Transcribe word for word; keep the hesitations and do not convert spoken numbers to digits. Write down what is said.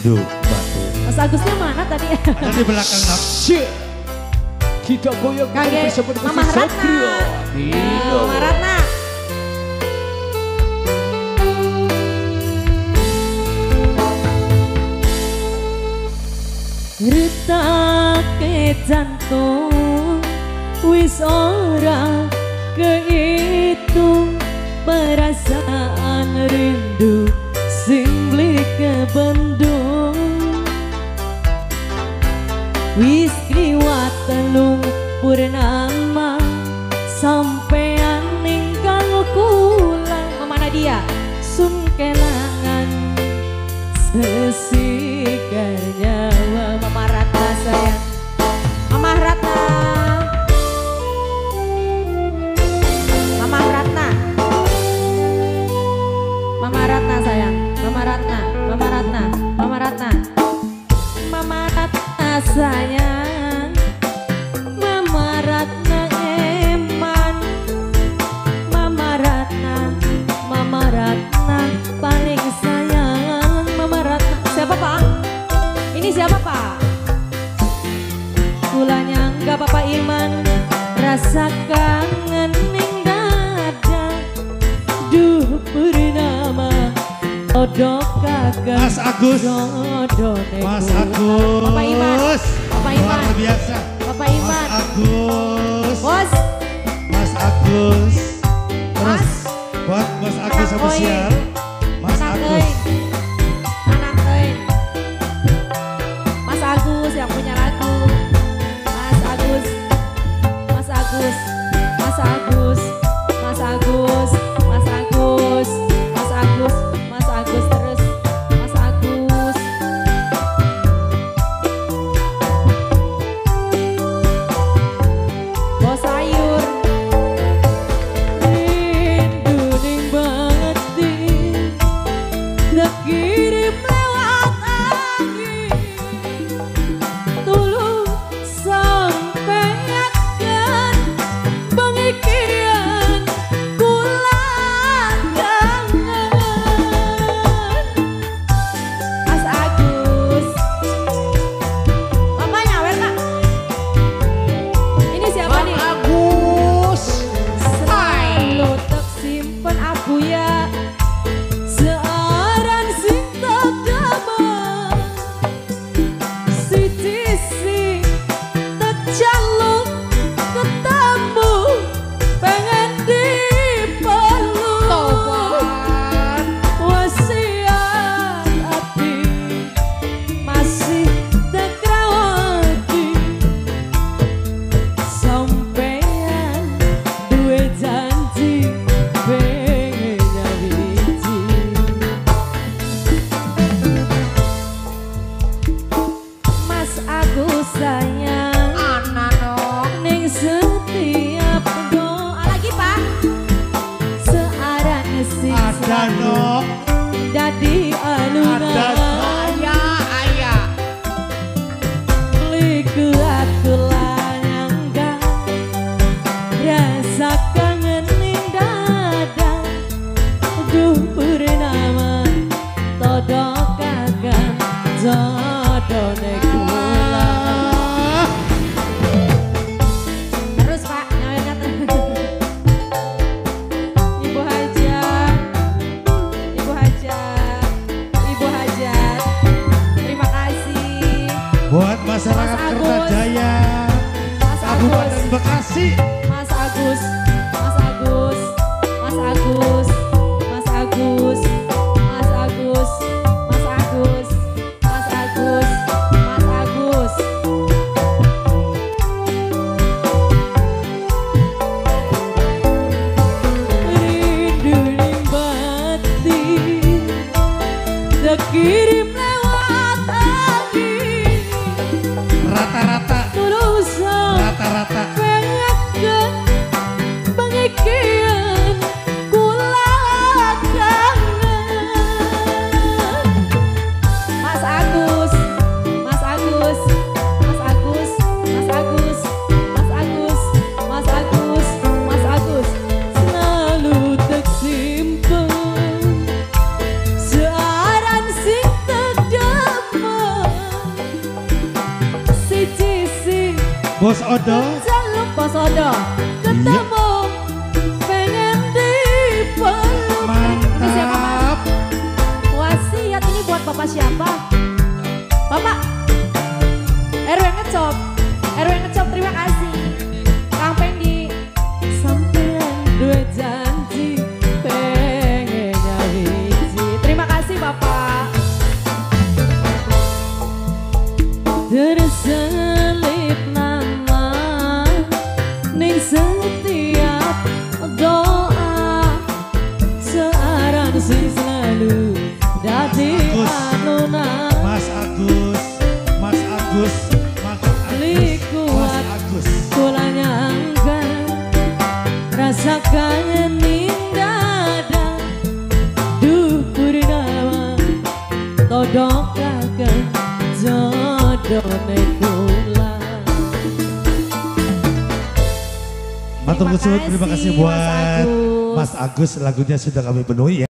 rindu batu. Mas Agusnya mana tadi? Ada di belakang nafsu. Kita goyang bersama dengan Mama Ratna. Dino. Mama Ratna. Retake jantung wis ora kehitung perasaan rindu sing blik kebendung wis kliwat telung purnama sampean ninggal kula Mama Nadia sun kelangan sesigar nyawa Mama Ratna sayang Mama Ratna Mama Ratna Mama Ratna sayang Mama Ratna Mama Ratna Mama Ratna Mama Ratna sayang Mama Ratna eman Mama Ratna Mama Ratna paling sayang Mama Ratna siapa Pak? Ini siapa Pak? Kulanya enggak Bapak Iman rasa kangen ning dada duh bernama Odo kagak Mas Agus Mas Agus Bapak Iman Bapak Iman luar biasa Bapak Iman Mas Agus Bos Mas Agus terus Mas buat Mas Agus spesial Mas Agus anak tein Mas Agus yang punya lagu Mas Agus Mas Agus Mas Agus Mas Agus Mas Agus Mas Agus Mas Agus terus Mas Agus Bos sayur rindu ning bati nek kirim lewat angin tulung sampaikan pengikiran kula kangen Mas Agus Mama nyawer Kak ini siapa nih Agus selalu tak simpen aku ya searan sing tak damai siji-siji tak jaluk ketemu pengen dipeluk wasiat hati masih tak rawati sampean duwe janji pengen nyawiji Mas Agus sayang ning setiap doa lagi Pak searan sing ada selalu no dadi alunan ada ayah ayah Likuat kulanyangga rasa kangen ning dada duh purnama todo kagak jodone kula terus Pak nyawanya Ibu Hajat Ibu Hajat Ibu Hajat terima kasih buat masyarakat Mas Agus. Kertajaya Mas Kabupaten Agus Bekasi Mas Agus, Mas Agus, Mas Agus, Mas Agus, Mas Agus, Mas Agus, Mas Agus, Mas Agus. Rindu ning bati, tak kirim lewat angin, rata-rata tulus rata-rata pengen Bos Odo. Jaluk Bos Odo. Ketemu pengen dipeluk. Ini siapa Mas? Wasiat ini buat Bapak siapa? Bapak R W Ngecop. R W Ngecop terima kasih. Kang Pendi. Sampean dua janji pengen nyawiji. Terima kasih Bapak. Terselip nama ning setiap doa, searan sing selalu dadi anuna. Mas Agus, Mas Agus, Mas Likuat Agus. kula nyangka rasakan ning dada. Duh purnama todokaken jodohne kula. Matur nuwun, terima kasih Mas buat Agus. Mas Agus, lagunya sudah kami penuhi ya.